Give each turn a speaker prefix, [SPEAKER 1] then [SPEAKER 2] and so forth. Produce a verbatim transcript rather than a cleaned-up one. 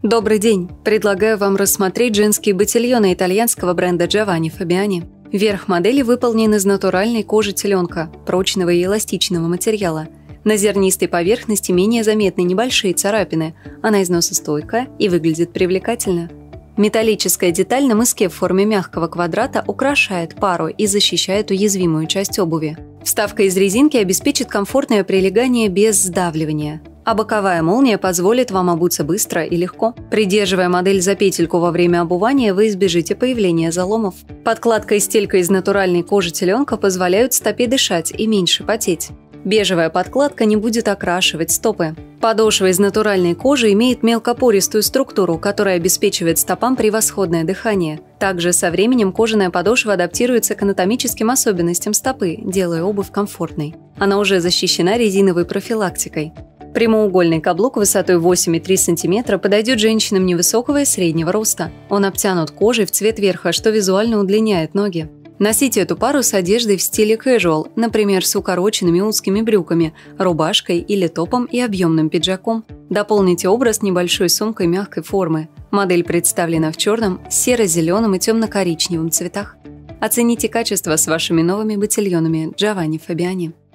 [SPEAKER 1] Добрый день! Предлагаю вам рассмотреть женские ботильоны итальянского бренда Giovanni Fabiani. Верх модели выполнен из натуральной кожи теленка, прочного и эластичного материала. На зернистой поверхности менее заметны небольшие царапины, она износостойкая и выглядит привлекательно. Металлическая деталь на мыске в форме мягкого квадрата украшает пару и защищает уязвимую часть обуви. Вставка из резинки обеспечит комфортное прилегание без сдавливания, а боковая молния позволит вам обуться быстро и легко. Придерживая модель за петельку во время обувания, вы избежите появления заломов. Подкладка и стелька из натуральной кожи теленка позволяют стопе дышать и меньше потеть. Бежевая подкладка не будет окрашивать стопы. Подошва из натуральной кожи имеет мелкопористую структуру, которая обеспечивает стопам превосходное дыхание. Также со временем кожаная подошва адаптируется к анатомическим особенностям стопы, делая обувь комфортной. Она уже защищена резиновой профилактикой. Прямоугольный каблук высотой восемь и три десятых сантиметра подойдет женщинам невысокого и среднего роста. Он обтянут кожей в цвет верха, что визуально удлиняет ноги. Носите эту пару с одеждой в стиле casual, например, с укороченными узкими брюками, рубашкой или топом и объемным пиджаком. Дополните образ небольшой сумкой мягкой формы. Модель представлена в черном, серо-зеленом и темно-коричневом цветах. Оцените качество с вашими новыми ботильонами Giovanni Fabiani.